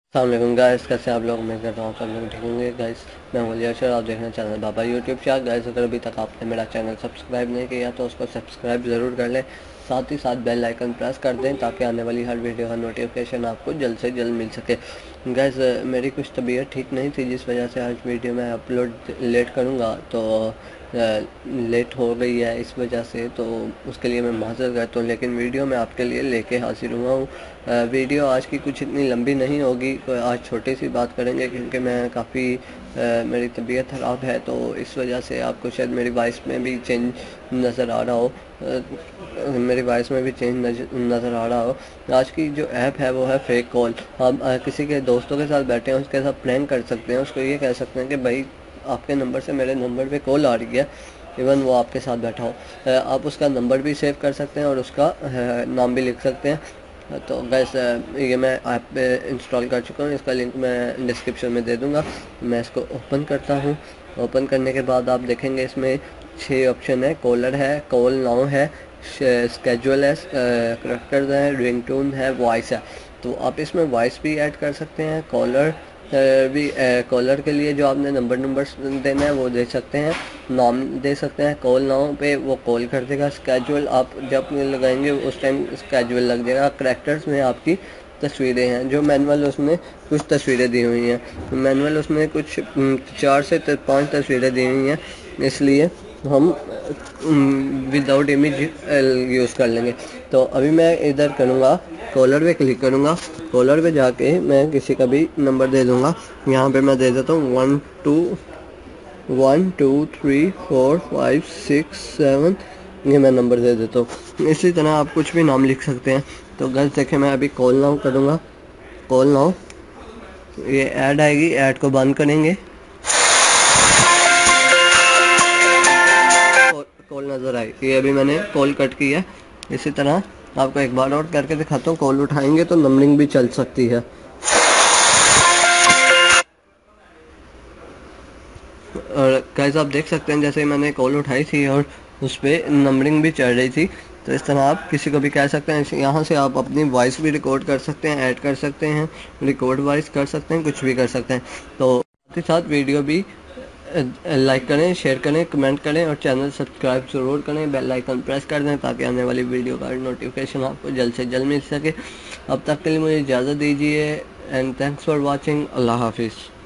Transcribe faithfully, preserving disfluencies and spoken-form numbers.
अस्सलाम गाइस, कैसे आप लोग? उम्मीद करता हूँ सब लोग ठीक होंगे। गाइस, मैं हूँ अशर, आप देखना channel Baba YouTube channel. Guys, अगर अभी तक आपने मेरा चैनल सब्सक्राइब नहीं किया तो उसको सब्सक्राइब ज़रूर कर लें, साथ ही साथ बेल आइकन प्रेस कर दें ताकि आने वाली हर वीडियो का नोटिफिकेशन आपको जल्द से जल्द मिल सके। गाइस, मेरी कुछ तबीयत ठीक नहीं थी जिस वजह से आज वीडियो मैं अपलोड लेट करूँगा, तो लेट हो गई है इस वजह से, तो उसके लिए मैं माज़रत करता हूँ। लेकिन वीडियो मैं आपके लिए लेके हाजिर हुआ हूँ। वीडियो आज की कुछ इतनी लंबी नहीं होगी, आज छोटी सी बात करेंगे क्योंकि मैं काफ़ी मेरी तबीयत ख़राब है, तो इस वजह से आपको शायद मेरी वॉइस में भी चेंज नज़र आ रहा हो अ, मेरी वॉइस में भी चेंज नज़र आ रहा हो। आज की जो ऐप है वो है फेक कॉल। हम अ, किसी के दोस्तों के साथ बैठे हैं, उसके साथ प्रैंक कर सकते हैं। उसको ये कह सकते हैं कि भाई आपके नंबर से मेरे नंबर पे कॉल आ रही है, इवन वो आपके साथ बैठा हो। आप उसका नंबर भी सेव कर सकते हैं और उसका नाम भी लिख सकते हैं। तो गैस, ये मैं ऐप पे इंस्टॉल कर चुका हूँ, इसका लिंक मैं डिस्क्रिप्शन में दे दूँगा। मैं इसको ओपन करता हूँ। ओपन करने के बाद आप देखेंगे इसमें छः ऑप्शन है। कॉलर है, कॉल नाउ है, स्केजुअल है, करेक्टर्स है, रिंगटोन है, वॉइस है। तो आप इसमें वॉइस भी ऐड कर सकते हैं। कॉलर भी कॉलर के लिए जो आपने नंबर नंबर देना है वो दे सकते हैं, नाम दे सकते हैं। कॉल नाउ पे वो कॉल कर देगा। स्केजुअल आप जब लगाएंगे उस टाइम स्केजुअल लग जाएगा। करेक्टर्स में आपकी तस्वीरें हैं, जो मैनुअल उसमें कुछ तस्वीरें दी हुई हैं। मैनुअल उसमें कुछ चार से पाँच तस्वीरें दी हुई हैं, इसलिए हम विदाउट इमेज यूज़ कर लेंगे। तो अभी मैं इधर करूँगा, कॉलर पे क्लिक करूँगा। कॉलर पे जाके मैं किसी का भी नंबर दे दूँगा। यहाँ पे मैं दे देता हूँ one two one two three four five six seven, ये मैं नंबर दे देता हूँ। इसी तरह आप कुछ भी नाम लिख सकते हैं। तो गैस देखें, मैं अभी कॉल नाउ करूँगा। कॉल नाउ, ये ऐड आएगी, ऐड को बंद करेंगे। कॉल नज़र आई, ये अभी मैंने कॉल कट की है। इसी तरह आपको एक बार और करके दिखाता हूँ। कॉल उठाएंगे तो नंबरिंग भी चल सकती है। और गाइस, आप देख सकते हैं जैसे मैंने कॉल उठाई थी और उस पर नंबरिंग भी चल रही थी। तो इस तरह आप किसी को भी कह सकते हैं। यहाँ से आप अपनी वॉइस भी रिकॉर्ड कर सकते हैं, ऐड कर सकते हैं, रिकॉर्ड वॉइस कर सकते हैं, कुछ भी कर सकते हैं। तो साथ ही साथ वीडियो भी लाइक करें, शेयर करें, कमेंट करें और चैनल सब्सक्राइब ज़रूर करें। बेल आइकन प्रेस कर दें ताकि आने वाली वीडियो का नोटिफिकेशन आपको जल्द से जल्द मिल सके। अब तक के लिए मुझे इजाज़त दीजिए एंड थैंक्स फॉर वॉचिंग। अल्लाह हाफिज़।